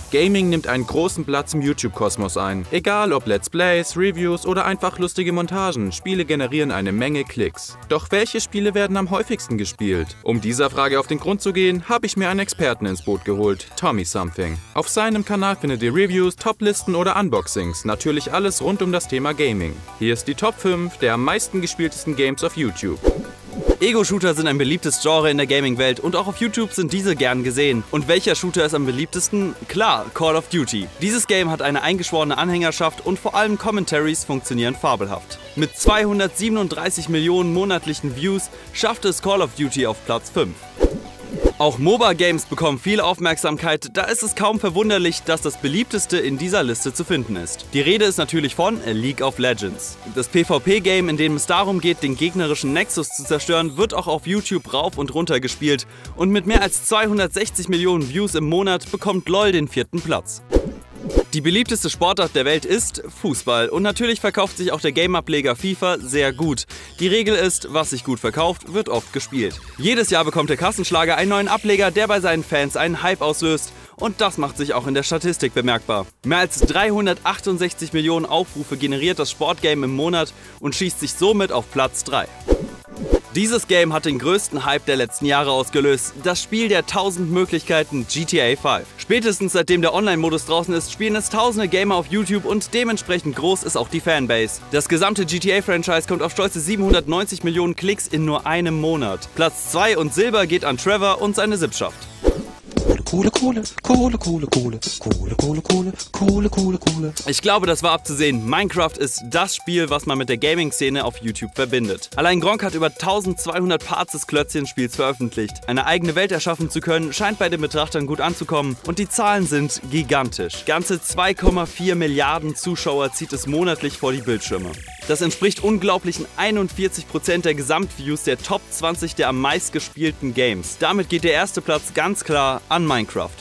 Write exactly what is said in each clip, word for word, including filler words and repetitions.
Gaming nimmt einen großen Platz im YouTube-Kosmos ein. Egal ob Let's Plays, Reviews oder einfach lustige Montagen, Spiele generieren eine Menge Klicks. Doch welche Spiele werden am häufigsten gespielt? Um dieser Frage auf den Grund zu gehen, habe ich mir einen Experten ins Boot geholt, Tommy Something. Auf seinem Kanal findet ihr Reviews, Toplisten oder Unboxings, natürlich alles rund um das Thema Gaming. Hier ist die Top fünf der am meisten gespieltesten Games auf YouTube. Ego-Shooter sind ein beliebtes Genre in der Gaming-Welt und auch auf YouTube sind diese gern gesehen. Und welcher Shooter ist am beliebtesten? Klar, Call of Duty. Dieses Game hat eine eingeschworene Anhängerschaft und vor allem Commentaries funktionieren fabelhaft. Mit zweihundertsiebenunddreißig Millionen monatlichen Views schafft es Call of Duty auf Platz fünf. Auch MOBA-Games bekommen viel Aufmerksamkeit, da ist es kaum verwunderlich, dass das beliebteste in dieser Liste zu finden ist. Die Rede ist natürlich von League of Legends. Das PvP-Game, in dem es darum geht, den gegnerischen Nexus zu zerstören, wird auch auf YouTube rauf und runter gespielt und mit mehr als zweihundertsechzig Millionen Views im Monat bekommt LoL den vierten Platz. Die beliebteste Sportart der Welt ist Fußball und natürlich verkauft sich auch der Game-Ableger FIFA sehr gut. Die Regel ist, was sich gut verkauft, wird oft gespielt. Jedes Jahr bekommt der Kassenschlager einen neuen Ableger, der bei seinen Fans einen Hype auslöst und das macht sich auch in der Statistik bemerkbar. Mehr als dreihundertachtundsechzig Millionen Aufrufe generiert das Sportgame im Monat und schießt sich somit auf Platz drei. Dieses Game hat den größten Hype der letzten Jahre ausgelöst, das Spiel der tausend Möglichkeiten G T A fünf. Spätestens seitdem der Online-Modus draußen ist, spielen es tausende Gamer auf YouTube und dementsprechend groß ist auch die Fanbase. Das gesamte G T A-Franchise kommt auf stolze siebenhundertneunzig Millionen Klicks in nur einem Monat. Platz zwei und Silber geht an Trevor und seine Sippschaft. Kohle, Kohle, Kohle, Kohle, Kohle, Kohle, Kohle, Kohle, Kohle, Kohle, Kohle. Ich glaube, das war abzusehen. Minecraft ist das Spiel, was man mit der Gaming-Szene auf YouTube verbindet. Allein Gronkh hat über eintausendzweihundert Parts des Klötzchenspiels veröffentlicht. Eine eigene Welt erschaffen zu können, scheint bei den Betrachtern gut anzukommen. Und die Zahlen sind gigantisch. Ganze zwei Komma vier Milliarden Zuschauer zieht es monatlich vor die Bildschirme. Das entspricht unglaublichen einundvierzig Prozent der Gesamtviews der Top zwanzig der am meistgespielten Games. Damit geht der erste Platz ganz klar an Minecraft.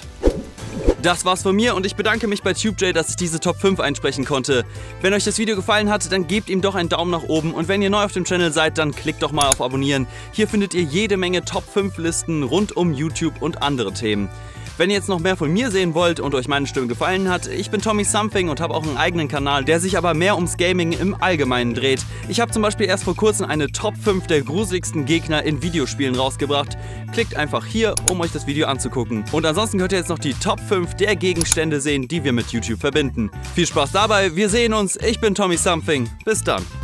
Das war's von mir und ich bedanke mich bei TubeJay, dass ich diese Top fünf einsprechen konnte. Wenn euch das Video gefallen hat, dann gebt ihm doch einen Daumen nach oben und wenn ihr neu auf dem Channel seid, dann klickt doch mal auf Abonnieren. Hier findet ihr jede Menge Top fünf Listen rund um YouTube und andere Themen. Wenn ihr jetzt noch mehr von mir sehen wollt und euch meine Stimme gefallen hat, ich bin Tommy Something und habe auch einen eigenen Kanal, der sich aber mehr ums Gaming im Allgemeinen dreht. Ich habe zum Beispiel erst vor kurzem eine Top fünf der gruseligsten Gegner in Videospielen rausgebracht. Klickt einfach hier, um euch das Video anzugucken. Und ansonsten könnt ihr jetzt noch die Top fünf der Gegenstände sehen, die wir mit YouTube verbinden. Viel Spaß dabei, wir sehen uns, ich bin Tommy Something, bis dann.